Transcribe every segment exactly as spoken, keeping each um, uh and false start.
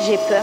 J'ai peur.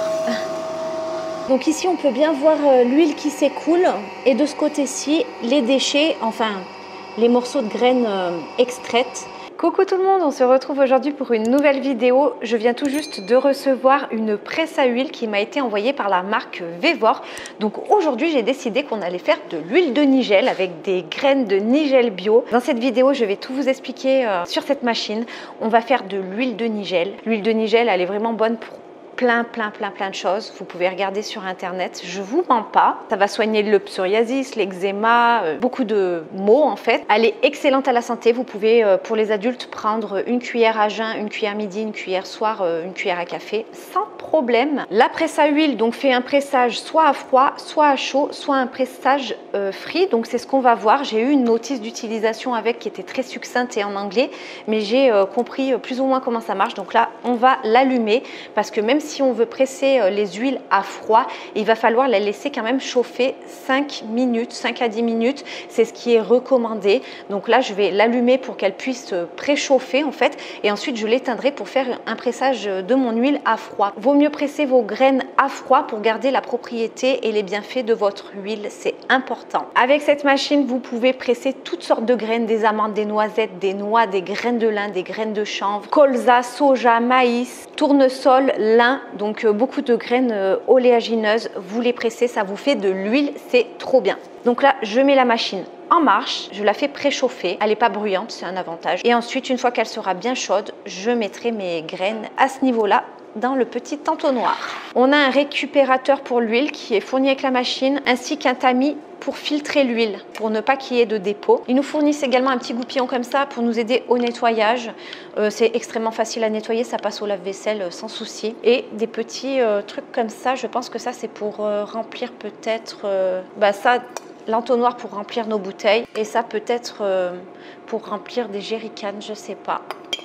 Donc ici, on peut bien voir l'huile qui s'écoule. Et de ce côté-ci, les déchets, enfin, les morceaux de graines extraites. Coucou tout le monde, on se retrouve aujourd'hui pour une nouvelle vidéo. Je viens tout juste de recevoir une presse à huile qui m'a été envoyée par la marque Vévor. Donc aujourd'hui, j'ai décidé qu'on allait faire de l'huile de nigel avec des graines de nigel bio. Dans cette vidéo, je vais tout vous expliquer euh, sur cette machine. On va faire de l'huile de nigel. L'huile de nigel, elle est vraiment bonne pour plein, plein, plein, plein de choses. Vous pouvez regarder sur internet, je vous mens pas. Ça va soigner le psoriasis, l'eczéma, euh, beaucoup de maux en fait. Elle est excellente à la santé. Vous pouvez, euh, pour les adultes, prendre une cuillère à jeun, une cuillère midi, une cuillère soir, euh, une cuillère à café, sans problème. La presse à huile donc fait un pressage soit à froid, soit à chaud, soit un pressage euh, frit. Donc c'est ce qu'on va voir. J'ai eu une notice d'utilisation avec qui était très succincte et en anglais, mais j'ai euh, compris plus ou moins comment ça marche. Donc là, on va l'allumer parce que même si on veut presser les huiles à froid, il va falloir les laisser quand même chauffer cinq minutes, cinq à dix minutes. C'est ce qui est recommandé. Donc là, je vais l'allumer pour qu'elle puisse préchauffer en fait. Et ensuite, je l'éteindrai pour faire un pressage de mon huile à froid. Vaut mieux presser vos graines à froid pour garder la propriété et les bienfaits de votre huile. C'est important. Avec cette machine, vous pouvez presser toutes sortes de graines, des amandes, des noisettes, des noix, des graines de lin, des graines de chanvre, colza, soja, maïs, tournesol, lin. Donc euh, beaucoup de graines euh, oléagineuses, vous les pressez, ça vous fait de l'huile, c'est trop bien. Donc là, je mets la machine en marche, je la fais préchauffer, elle n'est pas bruyante, c'est un avantage. Et ensuite, une fois qu'elle sera bien chaude, je mettrai mes graines à ce niveau-là dans le petit entonnoir. On a un récupérateur pour l'huile qui est fourni avec la machine, ainsi qu'un tamis pour filtrer l'huile, pour ne pas qu'il y ait de dépôt. Ils nous fournissent également un petit goupillon comme ça pour nous aider au nettoyage. Euh, c'est extrêmement facile à nettoyer, ça passe au lave-vaisselle euh, sans souci. Et des petits euh, trucs comme ça, je pense que ça c'est pour euh, remplir peut-être, euh, bah ça, l'entonnoir pour remplir nos bouteilles. Et ça peut-être euh, pour remplir des jerrycans, je sais pas.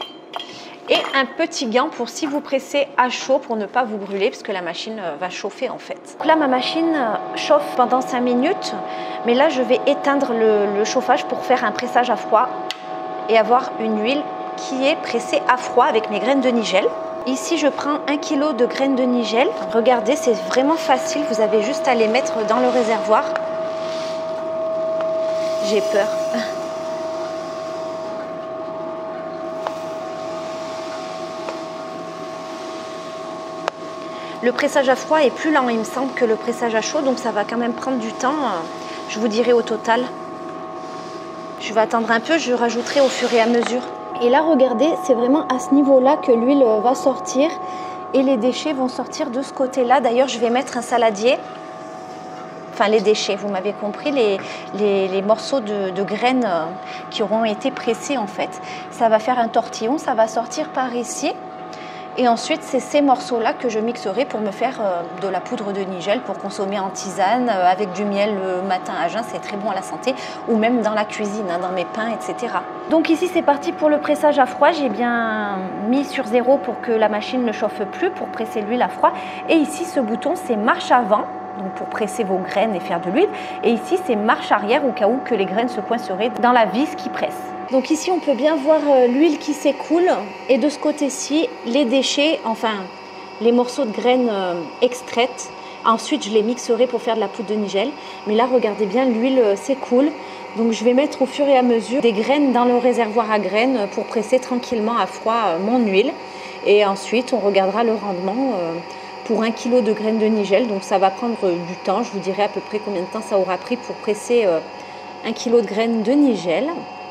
Et un petit gant pour si vous pressez à chaud pour ne pas vous brûler parce que la machine va chauffer en fait. Donc là ma machine chauffe pendant cinq minutes, mais là je vais éteindre le, le chauffage pour faire un pressage à froid et avoir une huile qui est pressée à froid avec mes graines de nigel. Ici je prends un kilo de graines de nigel. Regardez, c'est vraiment facile, vous avez juste à les mettre dans le réservoir. J'ai peur. Le pressage à froid est plus lent, il me semble, que le pressage à chaud, donc ça va quand même prendre du temps. Je vous dirai au total. Je vais attendre un peu, je rajouterai au fur et à mesure. Et là, regardez, c'est vraiment à ce niveau-là que l'huile va sortir et les déchets vont sortir de ce côté-là. D'ailleurs, je vais mettre un saladier. Enfin, les déchets, vous m'avez compris, les, les, les morceaux de, de graines qui auront été pressés en fait. Ça va faire un tortillon, ça va sortir par ici. Et ensuite, c'est ces morceaux-là que je mixerai pour me faire euh, de la poudre de nigel pour consommer en tisane, euh, avec du miel le matin à jeun, c'est très bon à la santé, ou même dans la cuisine, hein, dans mes pains, et cetera. Donc ici, c'est parti pour le pressage à froid. J'ai bien mis sur zéro pour que la machine ne chauffe plus, pour presser l'huile à froid. Et ici, ce bouton, c'est marche avant, donc pour presser vos graines et faire de l'huile. Et ici, c'est marche arrière au cas où que les graines se coinceraient dans la vis qui presse. Donc ici, on peut bien voir l'huile qui s'écoule et de ce côté-ci, les déchets, enfin les morceaux de graines extraites. Ensuite, je les mixerai pour faire de la poudre de nigel. Mais là, regardez bien, l'huile s'écoule. Donc je vais mettre au fur et à mesure des graines dans le réservoir à graines pour presser tranquillement à froid mon huile. Et ensuite, on regardera le rendement pour un kilo de graines de nigel. Donc ça va prendre du temps. Je vous dirai à peu près combien de temps ça aura pris pour presser un kilo de graines de nigel.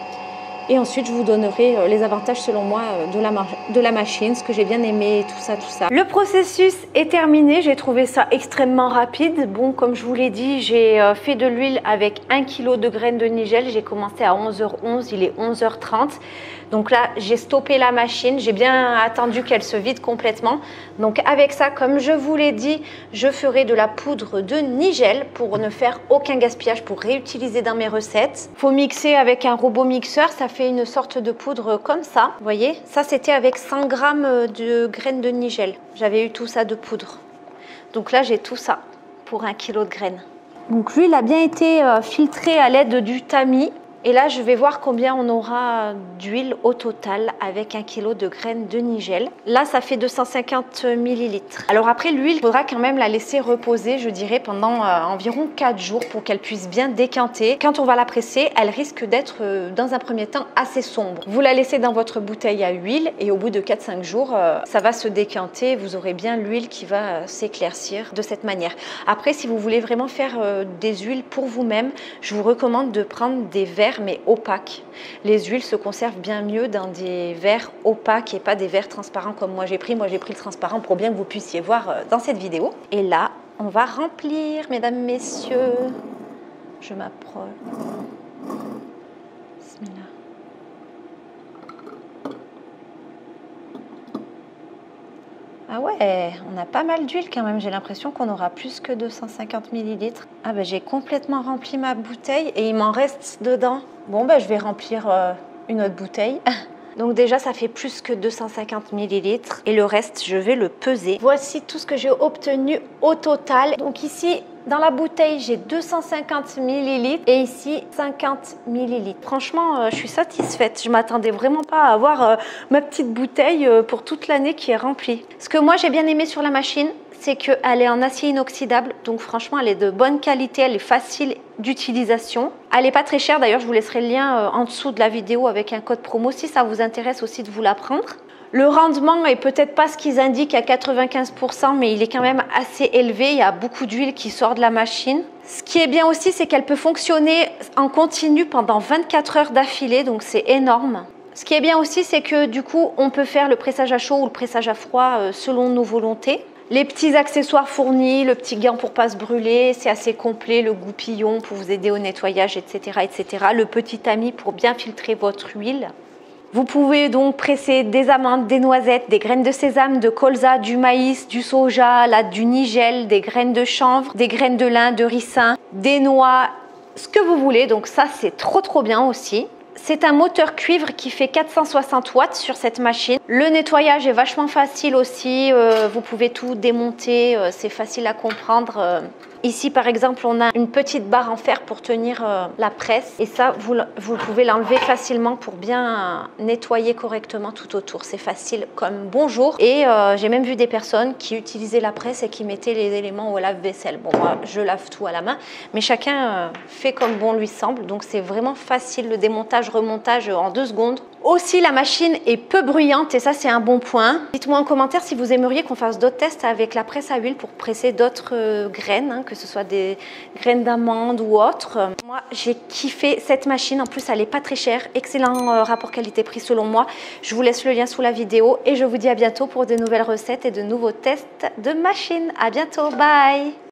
Et ensuite, je vous donnerai les avantages selon moi de la, de la machine, ce que j'ai bien aimé, tout ça, tout ça. Le processus est terminé. J'ai trouvé ça extrêmement rapide. Bon, comme je vous l'ai dit, j'ai fait de l'huile avec un kilo de graines de nigel. J'ai commencé à onze heures onze, il est onze heures trente. Donc là, j'ai stoppé la machine. J'ai bien attendu qu'elle se vide complètement. Donc avec ça, comme je vous l'ai dit, je ferai de la poudre de nigel pour ne faire aucun gaspillage, pour réutiliser dans mes recettes. Il faut mixer avec un robot mixeur. Ça fait une sorte de poudre comme ça. Vous voyez, ça c'était avec cent grammes de graines de nigel. J'avais eu tout ça de poudre. Donc là, j'ai tout ça pour un kilo de graines. Donc l'huile a bien été filtrée à l'aide du tamis. Et là, je vais voir combien on aura d'huile au total avec un kilo de graines de nigel. Là, ça fait deux cent cinquante millilitres. Alors après, l'huile, il faudra quand même la laisser reposer, je dirais, pendant euh, environ quatre jours pour qu'elle puisse bien décanter. Quand on va la presser, elle risque d'être, euh, dans un premier temps, assez sombre. Vous la laissez dans votre bouteille à huile et au bout de quatre à cinq jours, euh, ça va se décanter. Vous aurez bien l'huile qui va euh, s'éclaircir de cette manière. Après, si vous voulez vraiment faire euh, des huiles pour vous-même, je vous recommande de prendre des verres mais opaques. Les huiles se conservent bien mieux dans des verres opaques et pas des verres transparents comme moi j'ai pris. Moi j'ai pris le transparent pour bien que vous puissiez voir dans cette vidéo. Et là, on va remplir, mesdames, messieurs. Je m'approche. Bismillah. Ah ouais, on a pas mal d'huile quand même. J'ai l'impression qu'on aura plus que deux cent cinquante millilitres. Ah ben j'ai complètement rempli ma bouteille et il m'en reste dedans. Bon ben je vais remplir euh, une autre bouteille. Donc déjà ça fait plus que deux cent cinquante millilitres et le reste je vais le peser. Voici tout ce que j'ai obtenu au total. Donc ici dans la bouteille j'ai deux cent cinquante millilitres et ici cinquante millilitres. Franchement euh, je suis satisfaite. Je m'attendais vraiment pas à avoir euh, ma petite bouteille euh, pour toute l'année qui est remplie. Ce que moi j'ai bien aimé sur la machine, c'est qu'elle est en acier inoxydable, donc franchement elle est de bonne qualité, elle est facile d'utilisation. Elle n'est pas très chère, d'ailleurs je vous laisserai le lien en dessous de la vidéo avec un code promo si ça vous intéresse aussi de vous la prendre. Le rendement est peut-être pas ce qu'ils indiquent à quatre-vingt-quinze pour cent, mais il est quand même assez élevé, il y a beaucoup d'huile qui sort de la machine. Ce qui est bien aussi, c'est qu'elle peut fonctionner en continu pendant vingt-quatre heures d'affilée, donc c'est énorme. Ce qui est bien aussi, c'est que du coup, on peut faire le pressage à chaud ou le pressage à froid selon nos volontés. Les petits accessoires fournis, le petit gant pour pas se brûler, c'est assez complet, le goupillon pour vous aider au nettoyage, et cetera, et cetera. Le petit tamis pour bien filtrer votre huile. Vous pouvez donc presser des amandes, des noisettes, des graines de sésame, de colza, du maïs, du soja, là, du nigel, des graines de chanvre, des graines de lin, de ricin, des noix, ce que vous voulez. Donc ça, c'est trop trop bien aussi. C'est un moteur cuivre qui fait quatre cent soixante watts sur cette machine. Le nettoyage est vachement facile aussi. Euh, vous pouvez tout démonter, euh, c'est facile à comprendre. Euh, ici, par exemple, on a une petite barre en fer pour tenir euh, la presse. Et ça, vous, vous pouvez l'enlever facilement pour bien nettoyer correctement tout autour. C'est facile comme bonjour. Et euh, j'ai même vu des personnes qui utilisaient la presse et qui mettaient les éléments au lave-vaisselle. Bon, moi, je lave tout à la main. Mais chacun euh, fait comme bon lui semble. Donc, c'est vraiment facile le démontage, remontage en deux secondes. Aussi, la machine est peu bruyante et ça, c'est un bon point. Dites-moi en commentaire si vous aimeriez qu'on fasse d'autres tests avec la presse à huile pour presser d'autres euh, graines, hein, que ce soit des graines d'amande ou autres. Moi, j'ai kiffé cette machine. En plus, elle n'est pas très chère. Excellent euh, rapport qualité-prix selon moi. Je vous laisse le lien sous la vidéo et je vous dis à bientôt pour de nouvelles recettes et de nouveaux tests de machines. À bientôt. Bye!